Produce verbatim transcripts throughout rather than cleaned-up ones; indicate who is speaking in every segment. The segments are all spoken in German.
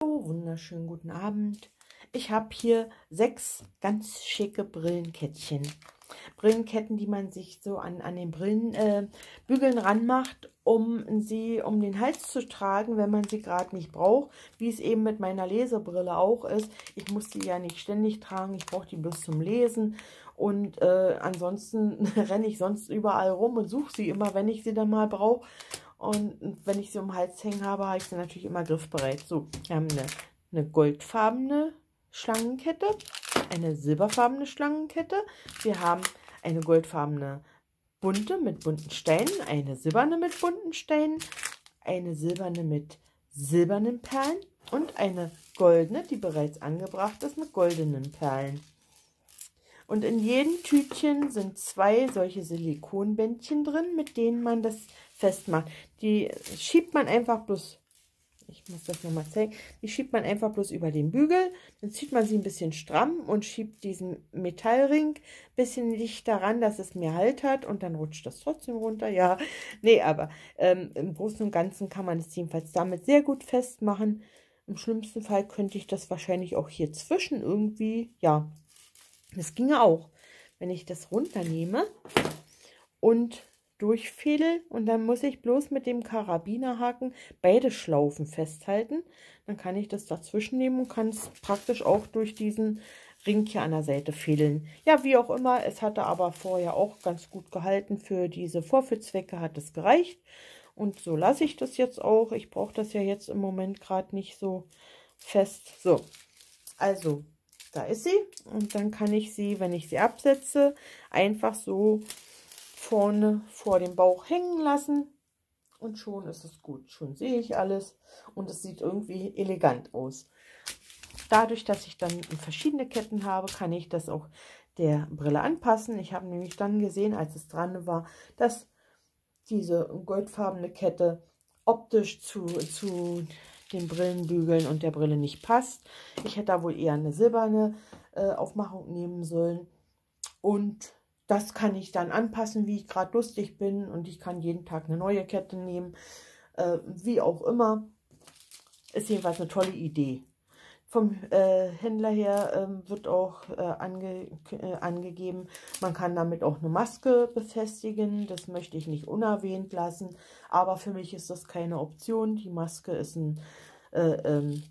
Speaker 1: Oh, wunderschönen guten Abend. Ich habe hier sechs ganz schicke Brillenkettchen. Brillenketten, die man sich so an, an den Brillenbügeln äh, Bügeln ranmacht, um sie um den Hals zu tragen, wenn man sie gerade nicht braucht. Wie es eben mit meiner Lesebrille auch ist. Ich muss die ja nicht ständig tragen, ich brauche die bloß zum Lesen. Und äh, ansonsten renne ich sonst überall rum und suche sie immer, wenn ich sie dann mal brauche. Und wenn ich sie um den Hals hängen habe, habe ich sie natürlich immer griffbereit. So, wir haben eine, eine goldfarbene Schlangenkette, eine silberfarbene Schlangenkette. Wir haben eine goldfarbene bunte mit bunten Steinen, eine silberne mit bunten Steinen, eine silberne mit silbernen Perlen und eine goldene, die bereits angebracht ist, mit goldenen Perlen. Und in jedem Tütchen sind zwei solche Silikonbändchen drin, mit denen man das festmacht. Die schiebt man einfach bloß, ich muss das nochmal zeigen, die schiebt man einfach bloß über den Bügel. Dann zieht man sie ein bisschen stramm und schiebt diesen Metallring ein bisschen dichter ran, dass es mehr Halt hat. Und dann rutscht das trotzdem runter. Ja, nee, aber ähm, im Großen und Ganzen kann man es jedenfalls damit sehr gut festmachen. Im schlimmsten Fall könnte ich das wahrscheinlich auch hier zwischen irgendwie, ja, das ginge auch, wenn ich das runternehme und durchfädel und dann muss ich bloß mit dem Karabinerhaken beide Schlaufen festhalten. Dann kann ich das dazwischen nehmen und kann es praktisch auch durch diesen Ring hier an der Seite fädeln. Ja, wie auch immer, es hatte aber vorher auch ganz gut gehalten. Für diese Vorführzwecke hat es gereicht. Und so lasse ich das jetzt auch. Ich brauche das ja jetzt im Moment gerade nicht so fest. So, also da ist sie und dann kann ich sie, wenn ich sie absetze, einfach so vorne vor dem Bauch hängen lassen und schon ist es gut. Schon sehe ich alles und es sieht irgendwie elegant aus. Dadurch, dass ich dann verschiedene Ketten habe, kann ich das auch der Brille anpassen. Ich habe nämlich dann gesehen, als es dran war, dass diese goldfarbene Kette optisch zu, zu den Brillenbügeln und der Brille nicht passt. Ich hätte da wohl eher eine silberne äh, Aufmachung nehmen sollen. Und das kann ich dann anpassen, wie ich gerade lustig bin. Und ich kann jeden Tag eine neue Kette nehmen. Äh, wie auch immer. Ist jedenfalls eine tolle Idee. Vom äh, Händler her äh, wird auch äh, ange äh, angegeben, man kann damit auch eine Maske befestigen. Das möchte ich nicht unerwähnt lassen, aber für mich ist das keine Option. Die Maske ist ein, äh, ähm,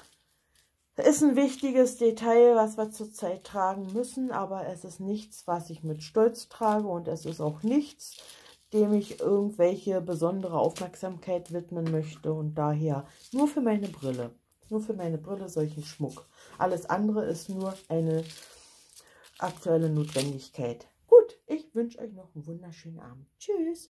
Speaker 1: ist ein wichtiges Detail, was wir zurzeit tragen müssen, aber es ist nichts, was ich mit Stolz trage und es ist auch nichts, dem ich irgendwelche besondere Aufmerksamkeit widmen möchte und daher nur für meine Brille. Nur für meine Brille solchen Schmuck. Alles andere ist nur eine aktuelle Notwendigkeit. Gut, ich wünsche euch noch einen wunderschönen Abend. Tschüss.